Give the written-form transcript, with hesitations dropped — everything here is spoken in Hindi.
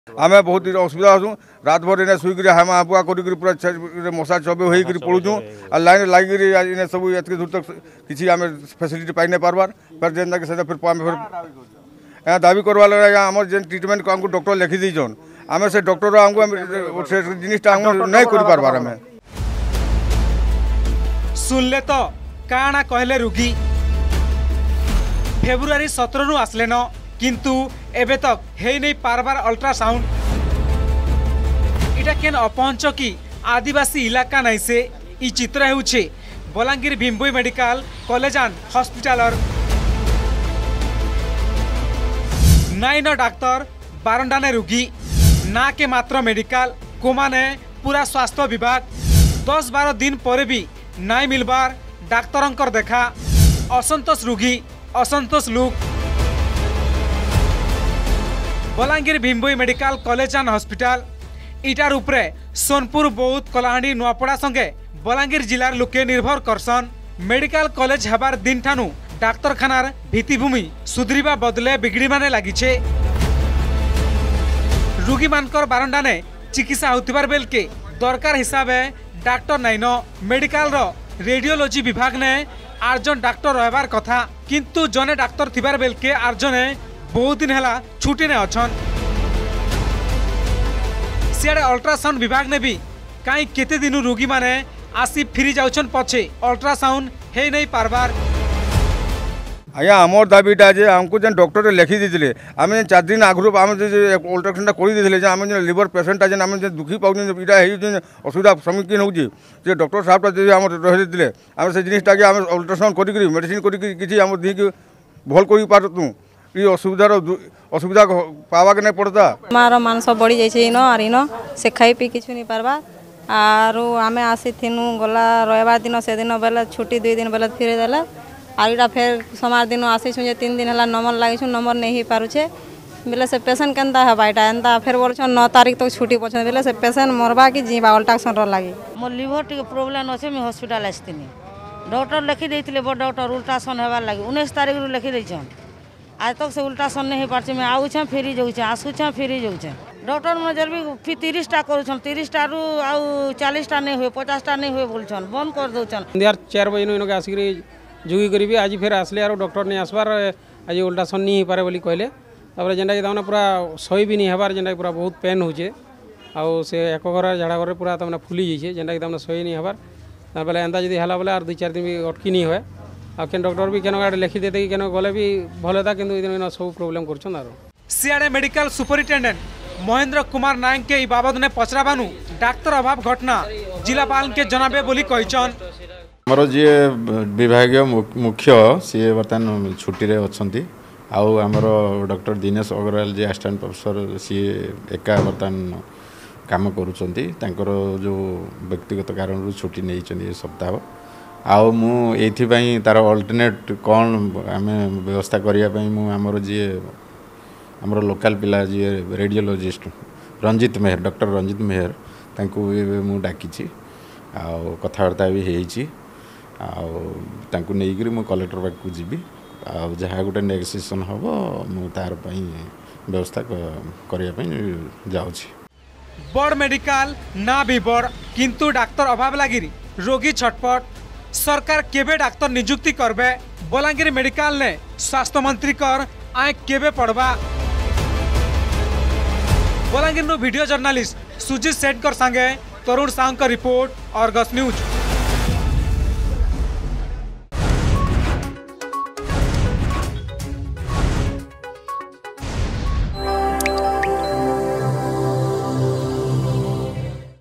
आम बहुत असुविधा हूँ रात भर इन्हें शुक हामा बुआ कर पूरा मशा चबे हो पड़ूँ आ लाइन लगे सब ये दूर तक किसी आम फैसिलिटी पाई नहीं पार्बार फिर जेनता कि फिर फिर दाबी करवा लगे आम जेन ट्रिटमेंट को डॉक्टर लिखी दीछन आम से डॉक्टर आमको से जिनटा नहीं कर पार्बार आम सुनले तो काना कहले रोगी फेब्रुआरी 17 रु आसले न किंतु एबे तक हे नहीं पारबार अल्ट्रासाउंड इटा केन अपहंच कि आदिवासी इलाका नहीं से ई चित्र हेउछे Balangir Bhimbhoi medical college and hospital नाई न डाक्तर बारंडा ने रोगी ना के मात्र मेडिकल कोमा ने पूरा स्वास्थ्य विभाग 10-12 दिन पर भी नाई मिलबार डाक्तरंकर देखा असंतोष रोगी असंतोष लोक Balangir Bhimbhoi medical college and hospital इटार उपरे सोनपुर बौद्ध कलाहांडी नुआपड़ा संगे बलांगीर जिलार लोके निर्भर करसन मेडिकल कॉलेज हबार दिन ठानु डाक्तरखानार भित्तिभूमि सुधरिबा बदले बिगड़ी माने लागिछे रोगी मानकर बारंडा ने चिकित्सा होतिबार बेल के दरकार हिसाबे डाक्टर नाइन मेडिकल रो रेडियोलॉजी विभाग ने 8 जन डाक्टर रहबार कथा किंतु जने डाक्तर थिबार बेल के 8 जने बहुत दिन हैला छुट्टी ने अछन सियाड़े अल्ट्रासाउंड विभाग ने भी कहीं केते दिनु रोगी माने आसी फिरी जाउछन पछे अल्ट्रासाउंड हे नहीं पारबार आज्ञा आमर दाबीटा जे आमको जेन डॉक्टर लिखी देते आम 4 दिन आगु आम अल्ट्रासाउंड कर आम लिवर पेसेंटा जेन आम दुखी पाऊँ इटा असुविधा सम्मुखीन हो डॉक्टर साहब आम रही आम से जिनटा कि आम अल्ट्रासाउंड कर मेडिसिन कर दी भल कर पारतु ये असुविधा पावा के नहीं पड़ता मार मानस बढ़ी जाइए इन आर इन से खाई पी किछु नहीं पारबा आर आम आसी गला रविवार दिन से दिन बेले छुट्टी 2 दिन बेले फिर देला आईटा फिर सोमवार दिन आसी 3 दिन है नंबर लगे नंबर नहीं पारुछे बेले से पेसेंट केनता है बाईटा एंता फिर बोल 9 तारीख तक छुट्टी पछन बेले से पेसेंट मरबा कि जीवा अल्ट्रासाउंड लगी मोर लिवर टिके प्रॉब्लम अच्छे मुझे हॉस्पिटल आसतीनी डॉक्टर लिखी देते बड़ डॉक्टर अल्ट्रासाउंड होबार लगे 19 तारीख रु लिखी देछन आज तक से अल्ट्रासाउंड नहीं पार्चे मैं आऊँ फेरी जाऊँ आसूँ फेरी जाऊँ डॉक्टर मैंने जब भी 30टा कर 30टा रु आउ 40टा नहीं हुए 50टा नहीं हुए बोलछन बंद कर दौन 4 बजे इनके आसिक जुगी करी आज फिर आसले आरो डॉक्टर नहीं आसबार आज अल्ट्रासाउंड नहीं पारे बोली कहले तापर जेनटा कि पूरा सही भी नहीं हबार जेनटा पूरा बहुत पेन होचे आउ से एक घर झाड़ा घर पूरा तमने फुली जाइए जेनटा कि सही नहीं हबार तापर एंता जदि हला बोले 2-4 दिन भी अटकी नहीं हुए आ केन डॉक्टर भी केन गाड़ी लिखी देते कि केन गले भी भल होता किंतु सब प्रॉब्लम करछन आरो सियाड़े मेडिकल सुपरिटेंडेंट महेंद्र कुमार नायक के बाबद ने पचराबानु डाक्तर अभाव घटना जिलापाल के जनाबे बोली कहिछन हमर जी विभागीय मुख्य सी बर्तमान छुट्टी रे अछंती आउ हमर doctor Dinesh Agrawal ji assistant professor सी एका बर्तमान काम करूछंती तांकर जो व्यक्तिगत कारण छुट्टी नहीं चंदी सप्ताह आउ मु एथि तार अल्टरनेट कौन आम व्यवस्था करने आमर जी आमर लोकल पिला जी रेडियोलॉजिस्ट रंजित मेहर डॉक्टर रंजित मेहर तांको मु डाकी आउ कथबार्ता भी होती आउ नहीं मु कलेक्टर पाक जीवी आउ जहाँ गोटे नेगोसिएशन हम मु तार व्यवस्था करने जाऊँगी बड़ मेडिकल ना भी बड़ किंतु डाक्तर अभाव लगी रोगी छटपट सरकार केबे डाक्तर नियुक्ति करबे बलांगीर मेडिकल ने स्वास्थ्य मंत्री कर आए केबे पड़वा बलांगीर वीडियो जर्नलिस्ट सुजीत सेठकर संगे तरुण साहू का रिपोर्ट अर्गस न्यूज।